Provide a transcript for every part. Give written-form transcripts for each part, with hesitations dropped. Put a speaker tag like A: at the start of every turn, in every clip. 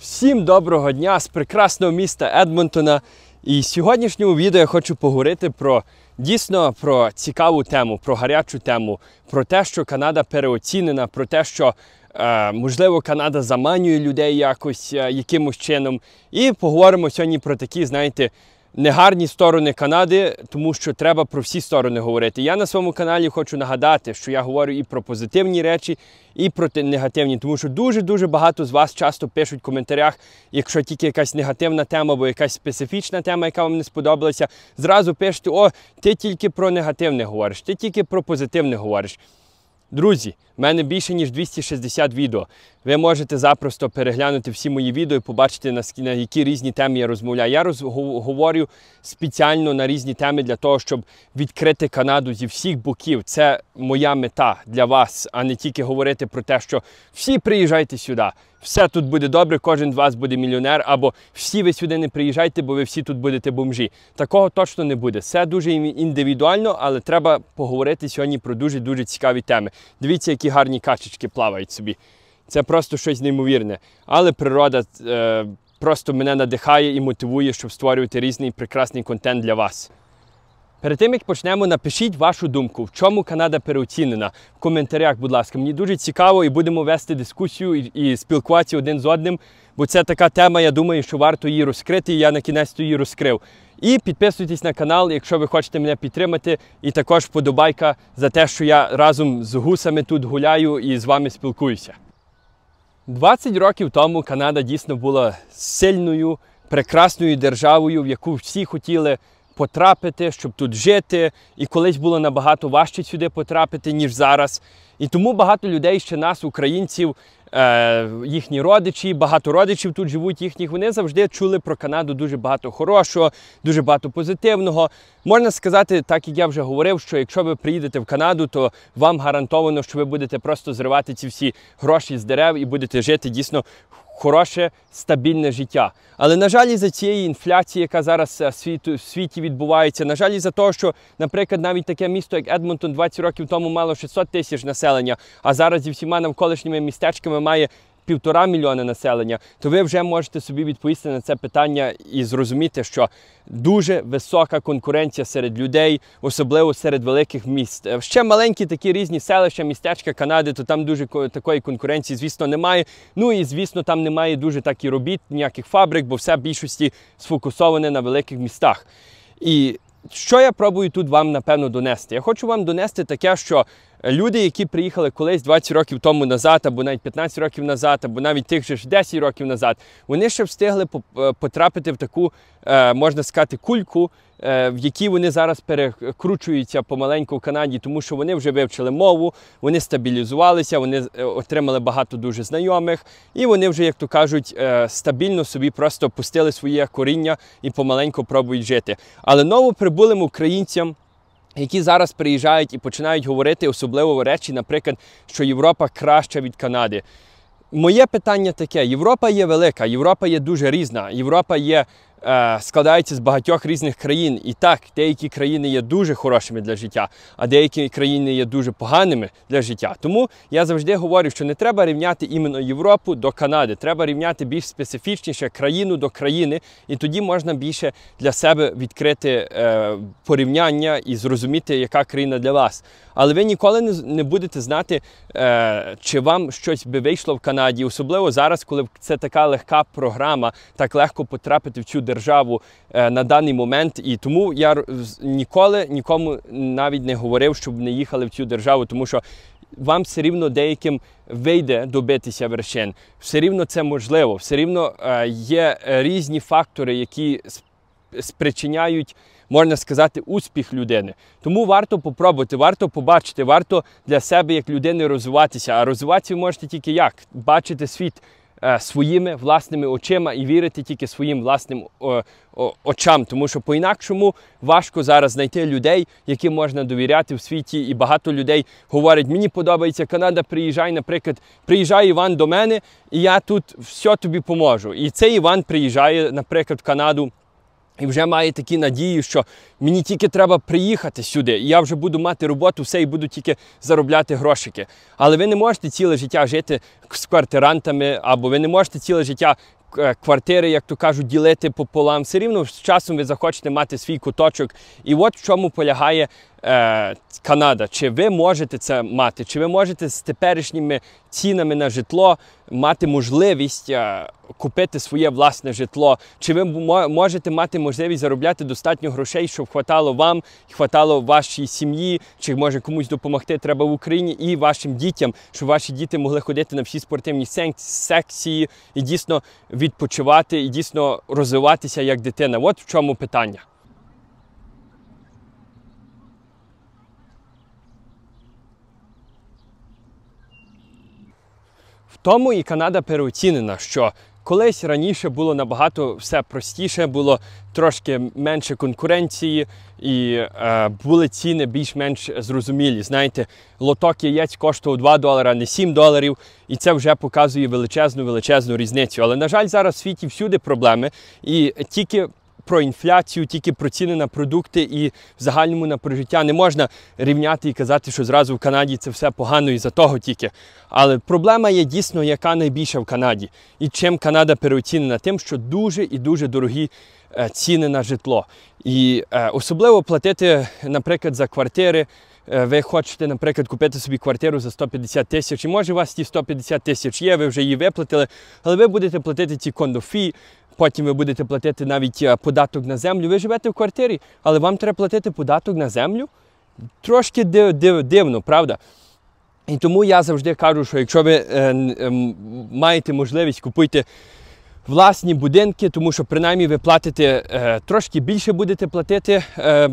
A: Всім доброго дня з прекрасного міста Едмонтона. І в сьогоднішньому відео я хочу поговорити дійсно про цікаву тему, про гарячу тему, про те, що Канада переоцінена, про те, що, можливо, Канада заманює людей якимось чином. І поговоримо сьогодні про такі, знаєте, негарні сторони Канади, тому що треба про всі сторони говорити. Я на своєму каналі хочу нагадати, що я говорю і про позитивні речі, і про негативні, тому що дуже-дуже багато з вас часто пишуть в коментарях, якщо тільки якась негативна тема або якась специфічна тема, яка вам не сподобалася, зразу пишете: о, ти тільки про негативне говориш, ти тільки про позитивне говориш. Друзі, в мене більше ніж 260 відео. Ви можете запросто переглянути всі мої відео і побачити, на які різні теми я розмовляю. Я говорю спеціально на різні теми для того, щоб відкрити Канаду зі всіх боків. Це моя мета для вас, а не тільки говорити про те, що всі приїжджайте сюди, все тут буде добре, кожен з вас буде мільйонер, або всі ви сюди не приїжджайте, бо ви всі тут будете бомжі. Такого точно не буде. Все дуже індивідуально, але треба поговорити сьогодні про дуже-дуже цікаві теми. Дивіться, які гарні качечки плавають собі. Це просто щось неймовірне. Але природа просто мене надихає і мотивує, щоб створювати різний прекрасний контент для вас. Перед тим, як почнемо, напишіть вашу думку, в чому Канада переоцінена. В коментарях, будь ласка. Мені дуже цікаво, і будемо вести дискусію і спілкуватися один з одним, бо це така тема, я думаю, що варто її розкрити, і я на кінець її розкрив. І підписуйтесь на канал, якщо ви хочете мене підтримати, і також вподобайка за те, що я разом з гусами тут гуляю і з вами спілкуюся. 20 років тому Канада дійсно була сильною, прекрасною державою, в яку всі хотіли потрапити, щоб тут жити, і колись було набагато важче сюди потрапити, ніж зараз. І тому багато людей ще нас, українців, їхні родичі, багато родичів тут живуть їхніх, вони завжди чули про Канаду дуже багато хорошого, дуже багато позитивного. Можна сказати, так як я вже говорив, що якщо ви приїдете в Канаду, то вам гарантовано, що ви будете просто зривати ці всі гроші з дерев і будете жити дійсно хороше, стабільне життя. Але, на жаль, із-за цієї інфляції, яка зараз в світі відбувається, на жаль, із-за того, що, наприклад, навіть таке місто, як Едмонтон, 20 років тому мало 600 тисяч населення, а зараз зі всіма навколишніми містечками має 1,5 мільйона населення, то ви вже можете собі відповісти на це питання і зрозуміти, що дуже висока конкуренція серед людей, особливо серед великих міст. Ще маленькі такі різні селища, містечка Канади, то там дуже такої конкуренції, звісно, немає. Ну і, звісно, там немає дуже так і робіт, ніяких фабрик, бо все в більшості сфокусоване на великих містах. І що я пробую тут вам, напевно, донести? Я хочу вам донести таке, що люди, які приїхали колись 20 років тому назад, або навіть 15 років назад, або навіть тих же 10 років назад, вони ще встигли потрапити в таку, можна сказати, кульку, в якій вони зараз перекручуються помаленьку в Канаді, тому що вони вже вивчили мову, вони стабілізувалися, вони отримали багато дуже знайомих, і вони вже, як то кажуть, стабільно собі просто пустили своє коріння і помаленьку пробують жити. Але новоприбулим українцям, які зараз приїжджають і починають говорити особливо речі, наприклад, що Європа краща від Канади. Моє питання таке: Європа є велика, Європа є дуже різна, Європа складається з багатьох різних країн. І так, деякі країни є дуже хорошими для життя, а деякі країни є дуже поганими для життя. Тому я завжди говорю, що не треба рівняти іменно Європу до Канади. Треба рівняти більш специфічніше країну до країни, і тоді можна більше для себе відкрити порівняння і зрозуміти, яка країна для вас. Але ви ніколи не будете знати, чи вам щось би вийшло в Канаді, особливо зараз, коли це така легка програма, так легко потрапити в цю державу на даний момент. І тому я ніколи нікому навіть не говорив, щоб не їхали в цю державу, тому що вам все рівно деяким вийде добитися вершин. Все рівно це можливо, все рівно є різні фактори, які спричиняють, можна сказати, успіх людини. Тому варто попробувати, варто побачити, варто для себе як людини розвиватися. А розвиватися ви можете тільки як? Бачити світ своїми власними очима і вірити тільки своїм власним очам. Тому що по-інакшому важко зараз знайти людей, яким можна довіряти в світі. І багато людей говорять: мені подобається Канада, приїжджай, наприклад, приїжджай, Іван, до мене, і я тут все тобі поможу. І цей Іван приїжджає, наприклад, в Канаду, і вже має такі надії, що мені тільки треба приїхати сюди, і я вже буду мати роботу, все, і буду тільки заробляти грошики. Але ви не можете ціле життя жити з квартирантами, або ви не можете ціле життя квартири, як то кажуть, ділити пополам. Все рівно з часом ви захочете мати свій куточок. І от в чому полягає Канада. Чи ви можете це мати? Чи ви можете з теперішніми цінами на житло мати можливість купити своє власне житло? Чи ви можете мати можливість заробляти достатньо грошей, щоб хватало вам, хватало вашій сім'ї, чи може комусь допомогти треба в Україні і вашим дітям, щоб ваші діти могли ходити на всі спортивні секції і дійсно відпочивати, і дійсно розвиватися як дитина? От в чому питання. Тому і Канада переоцінена, що колись раніше було набагато все простіше, було трошки менше конкуренції і були ціни більш-менш зрозумілі. Знаєте, лоток яєць коштував $2, а не $7, і це вже показує величезну різницю. Але, на жаль, зараз в світі всюди проблеми, і тільки про інфляцію, тільки про ціни на продукти і в загальному на прожиття не можна рівняти і казати, що зразу в Канаді це все погано із-за того тільки. Але проблема є дійсно, яка найбільша в Канаді. І чим Канада переоцінена? Тим, що дуже і дуже дорогі ціни на житло. І особливо платити, наприклад, за квартири. Ви хочете, наприклад, купити собі квартиру за 150 тисяч, і може у вас ті 150 тисяч є, ви вже її виплатили, але ви будете платити ці кондо-фі, потім ви будете платити навіть податок на землю. Ви живете в квартирі, але вам треба платити податок на землю? Трошки дивно, правда? І тому я завжди кажу, що якщо ви маєте можливість, купуйте власні будинки, тому що принаймні ви платите, трошки більше будете платити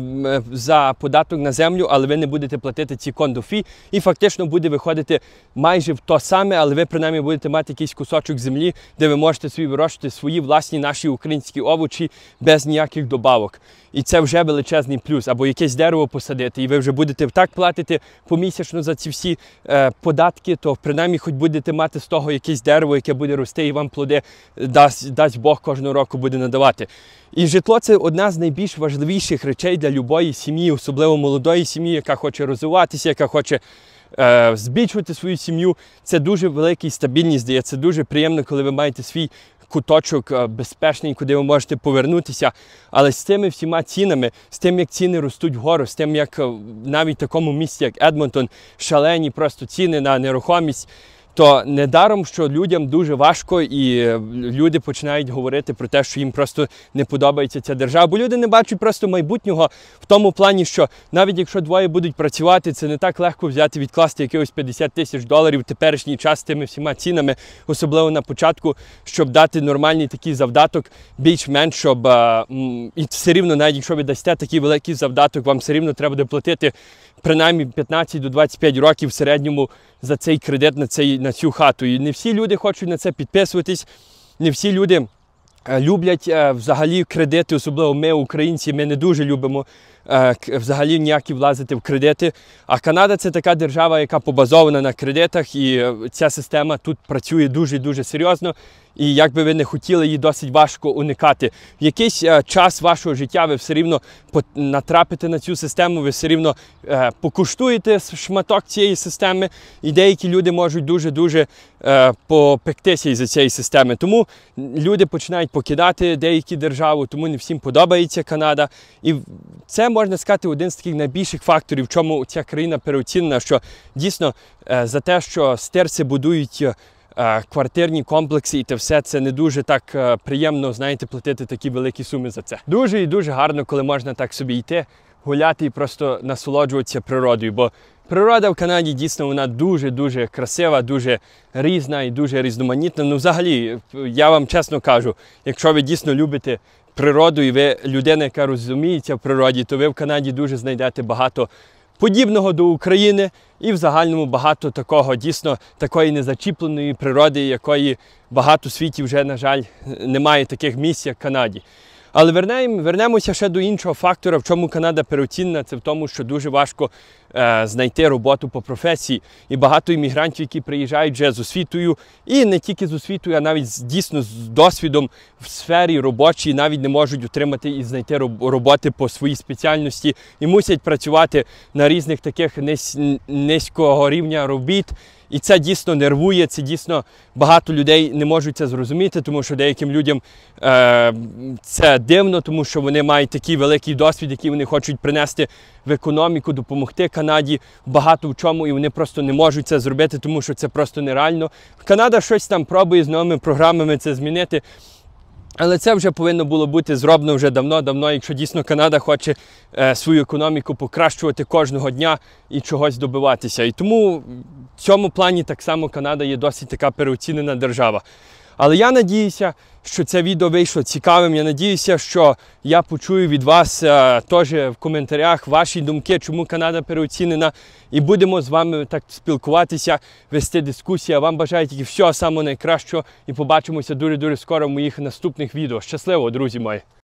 A: за податок на землю, але ви не будете платити ці кондо-фі, і фактично буде виходити майже в то саме, але ви принаймні будете мати якийсь кусочок землі, де ви можете собі вирощувати свої власні наші українські овочі без ніяких добавок. І це вже величезний плюс. Або якесь дерево посадити, і ви вже будете так платити помісячно за ці всі податки, то принаймні хоч будете мати з того якесь дерево, яке буде рости і вам плоди, дасть Бог кожного року буде надавати. І житло – це одна з найбільш важливіших речей для любої сім'ї, особливо молодої сім'ї, яка хоче розвиватися, яка хоче збільшувати свою сім'ю. Це дуже велика стабільність дає, це дуже приємно, коли ви маєте свій куточок безпечний, куди ви можете повернутися. Але з цими всіма цінами, з тим, як ціни ростуть вгору, з тим, як навіть в такому місці, як Едмонтон, шалені просто ціни на нерухомість, то недаром, що людям дуже важко, і люди починають говорити про те, що їм просто не подобається ця держава. Бо люди не бачать просто майбутнього в тому плані, що навіть якщо двоє будуть працювати, це не так легко взяти, відкласти якихось $50 тисяч в теперішній час з тими всіма цінами, особливо на початку, щоб дати нормальний такий завдаток, більш-менш, щоб і все рівно, навіть якщо ви дасте такий великий завдаток, вам все рівно треба буде платити принаймні 15 до 25 років в середньому за цей кредит на цю хату. І не всі люди хочуть на це підписуватись, не всі люди люблять взагалі кредити, особливо ми, українці, ми не дуже любимо взагалі ніякі влазити в кредити. А Канада – це така держава, яка побазована на кредитах, і ця система тут працює дуже-дуже серйозно. І як би ви не хотіли, її досить важко уникати. В якийсь час вашого життя ви все рівно натрапите на цю систему, ви все рівно покуштуєте шматок цієї системи, і деякі люди можуть дуже-дуже попектися із цієї системи. Тому люди починають покидати деякі держави, тому не всім подобається Канада. І це, можна сказати, один з таких найбільших факторів, в чому ця країна переоцінена, що дійсно за те, що стерці будують квартирні комплекси і те все, це не дуже так приємно, знаєте, платити такі великі суми за це. Дуже і дуже гарно, коли можна так собі йти, гуляти і просто насолоджуватися природою, бо природа в Канаді дійсно вона дуже-дуже красива, дуже різна і дуже різноманітна. Ну взагалі, я вам чесно кажу, якщо ви дійсно любите природу і ви людина, яка розуміється в природі, то ви в Канаді дуже знайдете багато подібного до України і в загальному багато такого, дійсно, такої незачіпленої природи, якої багато в світі вже, на жаль, немає таких місць, як в Канаді. Але вернемося ще до іншого фактора, в чому Канада переоцінена, це в тому, що дуже важко знайти роботу по професії. І багато іммігрантів, які приїжджають вже з освітою, і не тільки з освітою, а навіть дійсно з досвідом в сфері робочій, навіть не можуть отримати і знайти роботи по своїй спеціальності, і мусять працювати на різних таких низького рівня робіт. І це дійсно нервує, це дійсно багато людей не можуть це зрозуміти, тому що деяким людям це дивно, тому що вони мають такий великий досвід, який вони хочуть принести в економіку, допомогти Канаді багато в чому, і вони просто не можуть це зробити, тому що це просто нереально. Канада щось там пробує з новими програмами це змінити, але це вже повинно було бути зроблено вже давно, якщо дійсно Канада хоче свою економіку покращувати кожного дня і чогось добиватися. І тому в цьому плані так само Канада є досить така переоцінена держава. Але я надіюся, що це відео вийшло цікавим. Я надіюся, що я почую від вас теж в коментарях ваші думки, чому Канада переоцінена. І будемо з вами так спілкуватися, вести дискусії. Я вам бажаю тільки всього самого найкращого і побачимося дуже-дуже скоро в моїх наступних відео. Щасливо, друзі мої!